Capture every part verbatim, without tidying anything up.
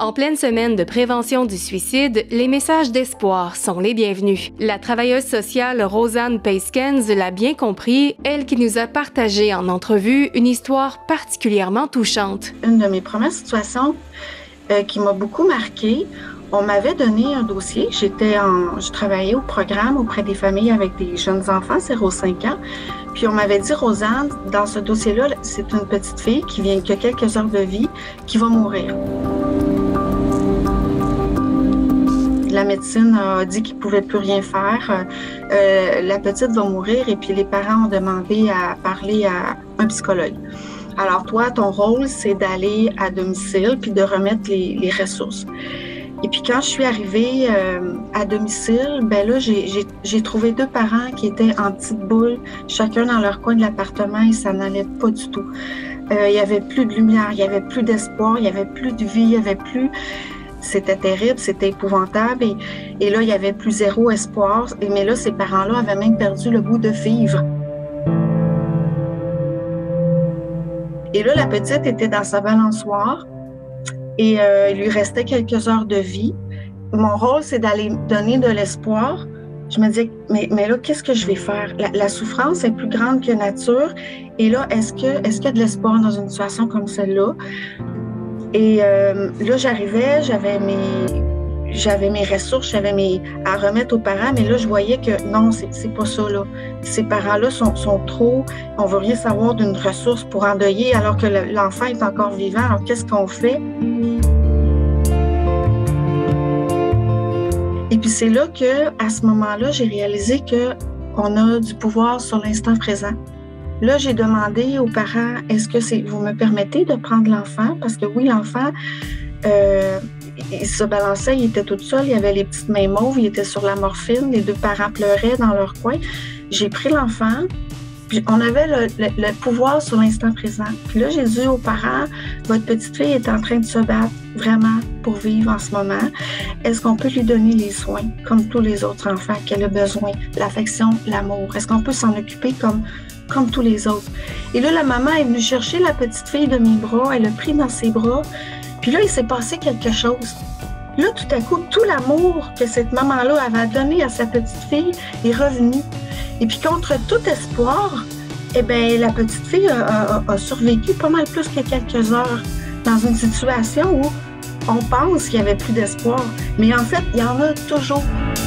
En pleine semaine de prévention du suicide, les messages d'espoir sont les bienvenus. La travailleuse sociale Rosanne Peiskens l'a bien compris, elle qui nous a partagé en entrevue une histoire particulièrement touchante. Une de mes premières situations euh, qui m'a beaucoup marquée, on m'avait donné un dossier. J'étais en, je travaillais au programme auprès des familles avec des jeunes enfants, zéro à cinq ans. Puis on m'avait dit, Rosanne, dans ce dossier-là, c'est une petite fille qui vient que quelques heures de vie, qui va mourir. La médecine a dit qu'il ne pouvait plus rien faire. Euh, la petite va mourir et puis les parents ont demandé à parler à un psychologue. Alors toi, ton rôle, c'est d'aller à domicile puis de remettre les, les ressources. Et puis quand je suis arrivée euh, à domicile, ben là, j'ai, j'ai, j'ai trouvé deux parents qui étaient en petite boule, chacun dans leur coin de l'appartement et ça n'allait pas du tout. Euh, il n'y avait plus de lumière, il n'y avait plus d'espoir, il n'y avait plus de vie, il n'y avait plus... C'était terrible, c'était épouvantable et, et là, il n'y avait plus zéro espoir. Mais là, ces parents-là avaient même perdu le goût de vivre. Et là, la petite était dans sa balançoire et euh, il lui restait quelques heures de vie. Mon rôle, c'est d'aller donner de l'espoir. Je me disais, mais, mais là, qu'est-ce que je vais faire? La, la souffrance est plus grande que nature. Et là, est-ce que, est-ce qu'il y a de l'espoir dans une situation comme celle-là? Et euh, là, j'arrivais, j'avais mes, j'avais mes ressources, j'avais mes à remettre aux parents, mais là, je voyais que non, c'est, c'est pas ça, là. Ces parents-là sont, sont trop, on veut rien savoir d'une ressource pour endeuiller alors que le, l'enfant est encore vivant. Alors, qu'est-ce qu'on fait? Et puis, c'est là que, à ce moment-là, j'ai réalisé qu'on a du pouvoir sur l'instant présent. Là, j'ai demandé aux parents, est-ce que c'est, vous me permettez de prendre l'enfant? Parce que oui, l'enfant, euh, il se balançait, il était tout seul, il avait les petites mains mauves, il était sur la morphine, les deux parents pleuraient dans leur coin. J'ai pris l'enfant, puis on avait le, le, le pouvoir sur l'instant présent. Puis là, j'ai dit aux parents, votre petite fille est en train de se battre vraiment pour vivre en ce moment. Est-ce qu'on peut lui donner les soins, comme tous les autres enfants qu'elle a besoin, l'affection, l'amour? Est-ce qu'on peut s'en occuper comme comme tous les autres. Et là, la maman est venue chercher la petite fille de mes bras, elle l'a pris dans ses bras, puis là, il s'est passé quelque chose. Là, tout à coup, tout l'amour que cette maman-là avait donné à sa petite fille est revenu. Et puis, contre tout espoir, eh bien, la petite fille a, a, a survécu pas mal plus que quelques heures dans une situation où on pense qu'il n'y avait plus d'espoir. Mais en fait, il y en a toujours.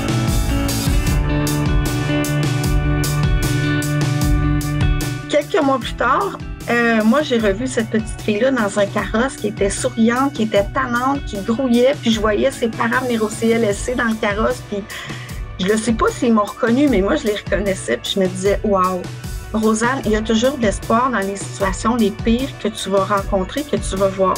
Quelques mois plus tard, euh, moi, j'ai revu cette petite fille-là dans un carrosse qui était souriante, qui était tannante, qui grouillait, puis je voyais ses parents venir au C L S C dans le carrosse, puis je ne sais pas s'ils m'ont reconnue, mais moi, je les reconnaissais, puis je me disais, waouh, Rosanne, il y a toujours de l'espoir dans les situations les pires que tu vas rencontrer, que tu vas voir.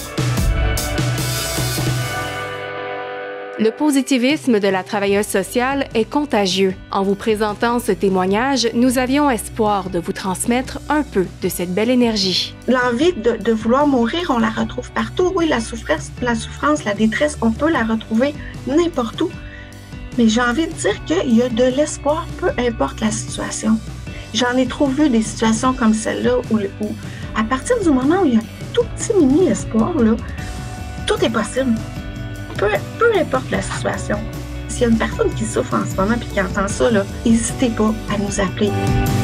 Le positivisme de la travailleuse sociale est contagieux. En vous présentant ce témoignage, nous avions espoir de vous transmettre un peu de cette belle énergie. L'envie de, de vouloir mourir, on la retrouve partout. Oui, la souffrance, la souffrance, la détresse, on peut la retrouver n'importe où. Mais j'ai envie de dire qu'il y a de l'espoir, peu importe la situation. J'en ai trop vu des situations comme celle-là où, où à partir du moment où il y a un tout petit mini espoir, là, tout est possible. Peu, peu importe la situation. S'il y a une personne qui souffre en ce moment et qui entend ça, n'hésitez pas à nous appeler.